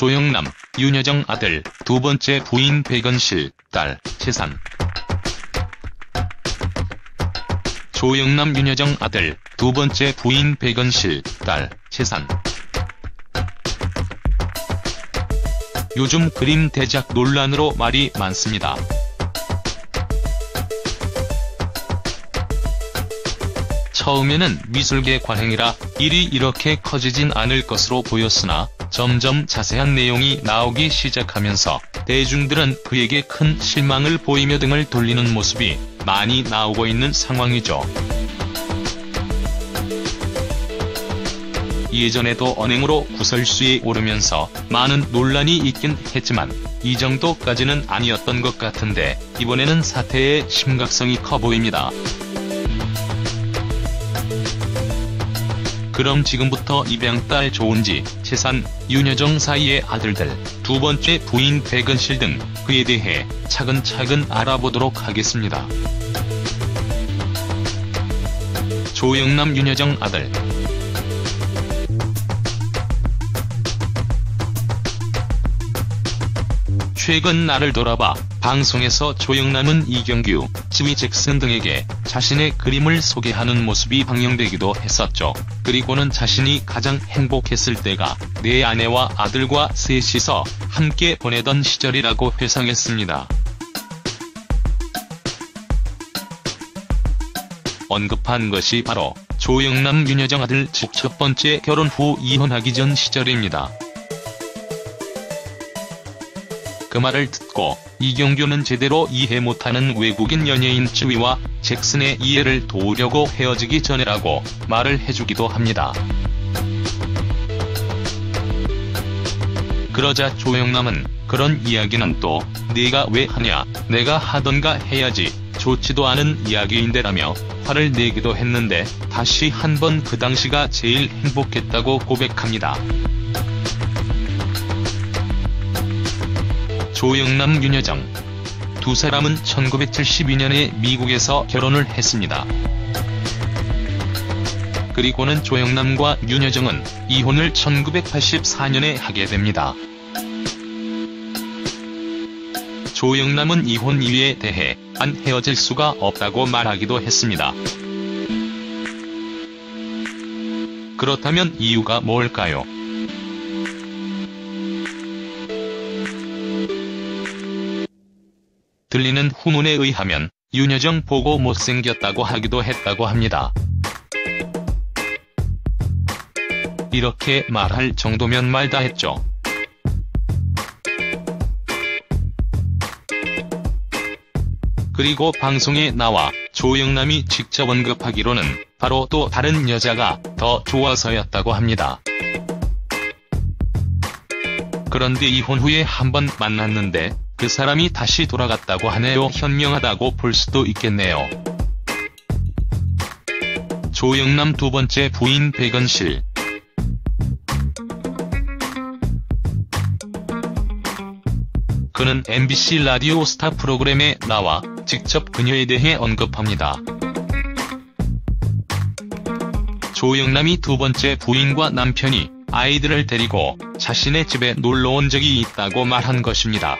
조영남, 윤여정 아들, 두 번째 부인 백은실, 딸, 재산. 조영남 윤여정 아들, 두 번째 부인 백은실, 딸, 재산. 요즘 그림 대작 논란으로 말이 많습니다. 처음에는 미술계 관행이라 일이 이렇게 커지진 않을 것으로 보였으나 점점 자세한 내용이 나오기 시작하면서 대중들은 그에게 큰 실망을 보이며 등을 돌리는 모습이 많이 나오고 있는 상황이죠. 예전에도 언행으로 구설수에 오르면서 많은 논란이 있긴 했지만 이 정도까지는 아니었던 것 같은데 이번에는 사태의 심각성이 커 보입니다. 그럼 지금부터 입양딸 조은지, 재산, 윤여정 사이의 아들들, 두 번째 부인 백은실 등 그에 대해 차근차근 알아보도록 하겠습니다. 조영남 윤여정 아들. 최근 나를 돌아봐 방송에서 조영남은 이경규, 지휘 잭슨 등에게 자신의 그림을 소개하는 모습이 방영되기도 했었죠. 그리고는 자신이 가장 행복했을 때가 내 아내와 아들과 셋이서 함께 보내던 시절이라고 회상했습니다. 언급한 것이 바로 조영남 윤여정 아들 즉 첫 번째 결혼 후 이혼하기 전 시절입니다. 그 말을 듣고 이경규는 제대로 이해 못하는 외국인 연예인 지휘와 잭슨의 이해를 도우려고 헤어지기 전에라고 말을 해주기도 합니다. 그러자 조영남은 그런 이야기는 또 네가 왜 하냐, 내가 하던가 해야지, 좋지도 않은 이야기인데라며 화를 내기도 했는데 다시 한번 그 당시가 제일 행복했다고 고백합니다. 조영남 윤여정. 두 사람은 1972년에 미국에서 결혼을 했습니다. 그리고는 조영남과 윤여정은 이혼을 1984년에 하게 됩니다. 조영남은 이혼 이유에 대해 안 헤어질 수가 없다고 말하기도 했습니다. 그렇다면 이유가 뭘까요? 들리는 후문에 의하면 윤여정 보고 못생겼다고 하기도 했다고 합니다. 이렇게 말할 정도면 말다 했죠. 그리고 방송에 나와 조영남이 직접 언급하기로는 바로 또 다른 여자가 더 좋아서였다고 합니다. 그런데 이혼 후에 한번 만났는데 그 사람이 다시 돌아갔다고 하네요. 현명하다고 볼 수도 있겠네요. 조영남 두 번째 부인 백은실. 그는 MBC 라디오 스타 프로그램에 나와 직접 그녀에 대해 언급합니다. 조영남이 두 번째 부인과 남편이 아이들을 데리고 자신의 집에 놀러온 적이 있다고 말한 것입니다.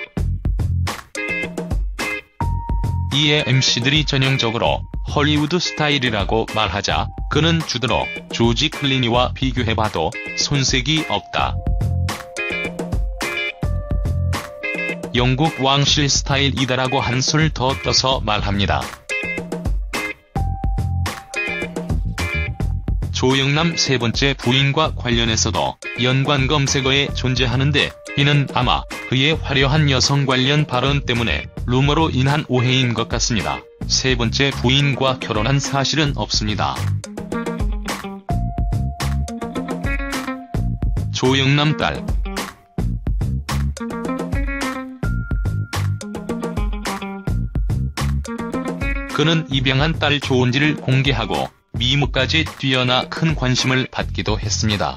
이에 MC들이 전형적으로 헐리우드 스타일이라고 말하자 그는 주더러 조지 클루니와 비교해봐도 손색이 없다. 영국 왕실 스타일이다라고 한술 더 떠서 말합니다. 조영남 세 번째 부인과 관련해서도 연관 검색어에 존재하는데 이는 아마 그의 화려한 여성 관련 발언 때문에 루머로 인한 오해인 것 같습니다. 세 번째 부인과 결혼한 사실은 없습니다. 조영남 딸. 그는 입양한 딸 조은지를 공개하고 미모까지 뛰어나 큰 관심을 받기도 했습니다.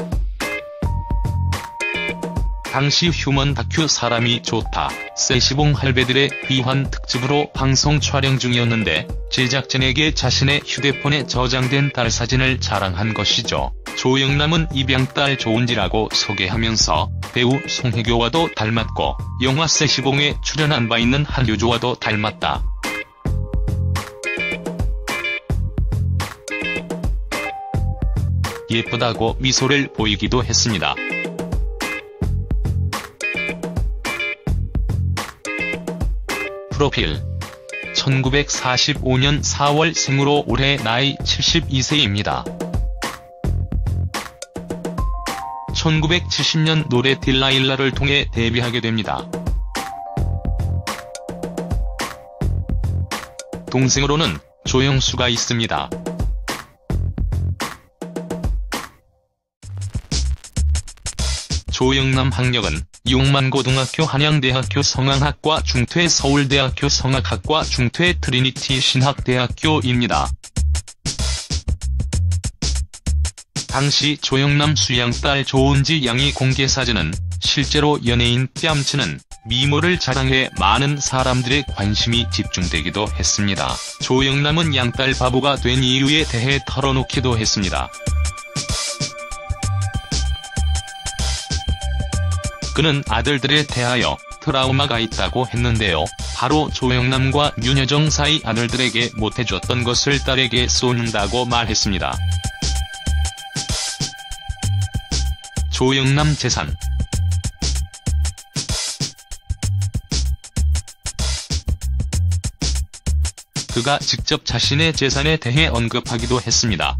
당시 휴먼 다큐 사람이 좋다, 세시봉 할배들의 귀환 특집으로 방송 촬영 중이었는데 제작진에게 자신의 휴대폰에 저장된 딸 사진을 자랑한 것이죠. 조영남은 입양딸 조은지라고 소개하면서 배우 송혜교와도 닮았고 영화 세시봉에 출연한 바 있는 한효주와도 닮았다. 예쁘다고 미소를 보이기도 했습니다. 프로필 1945년 4월 생으로 올해 나이 72세입니다. 1970년 노래 딜라일라를 통해 데뷔하게 됩니다. 동생으로는 조영수가 있습니다. 조영남 학력은 용만고등학교 한양대학교 성악학과 중퇴 서울대학교 성악학과 중퇴 트리니티 신학대학교입니다. 당시 조영남 수양딸 조은지 양의 공개사진은 실제로 연예인 뺨치는 미모를 자랑해 많은 사람들의 관심이 집중되기도 했습니다. 조영남은 양딸 바보가 된 이유에 대해 털어놓기도 했습니다. 그는 아들들에 대하여 트라우마가 있다고 했는데요. 바로 조영남과 윤여정 사이 아들들에게 못해줬던 것을 딸에게 쏘는다고 말했습니다. 조영남 재산. 그가 직접 자신의 재산에 대해 언급하기도 했습니다.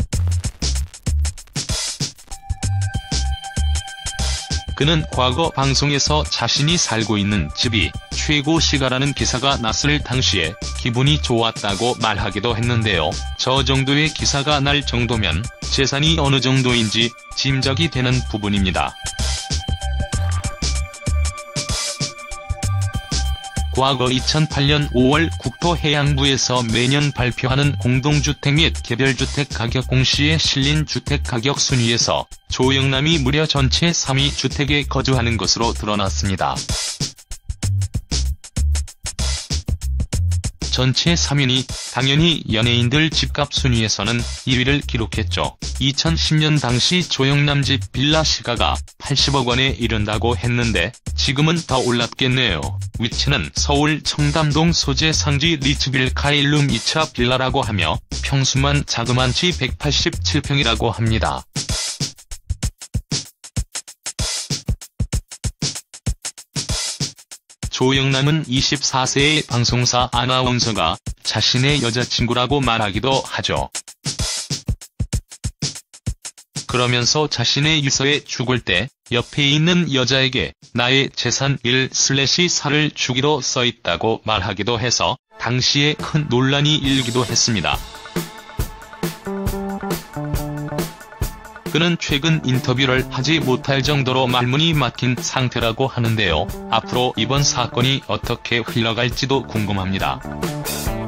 그는 과거 방송에서 자신이 살고 있는 집이 최고시가라는 기사가 났을 당시에 기분이 좋았다고 말하기도 했는데요. 저 정도의 기사가 날 정도면 재산이 어느 정도인지 짐작이 되는 부분입니다. 과거 2008년 5월 국토해양부에서 매년 발표하는 공동주택 및 개별주택 가격 공시에 실린 주택가격 순위에서 조영남이 무려 전체 3위 주택에 거주하는 것으로 드러났습니다. 전체 3위니 당연히 연예인들 집값 순위에서는 2위를 기록했죠. 2010년 당시 조영남 집 빌라 시가가 80억 원에 이른다고 했는데 지금은 더 올랐겠네요. 위치는 서울 청담동 소재 상지 리츠빌 카일룸 2차 빌라라고 하며 평수만 자그만치 187평이라고 합니다. 조영남은 24세의 방송사 아나운서가 자신의 여자친구라고 말하기도 하죠. 그러면서 자신의 유서에 죽을 때 옆에 있는 여자에게 나의 재산 1/4를 주기로 써있다고 말하기도 해서 당시에 큰 논란이 일기도 했습니다. 그는 최근 인터뷰를 하지 못할 정도로 말문이 막힌 상태라고 하는데요. 앞으로 이번 사건이 어떻게 흘러갈지도 궁금합니다.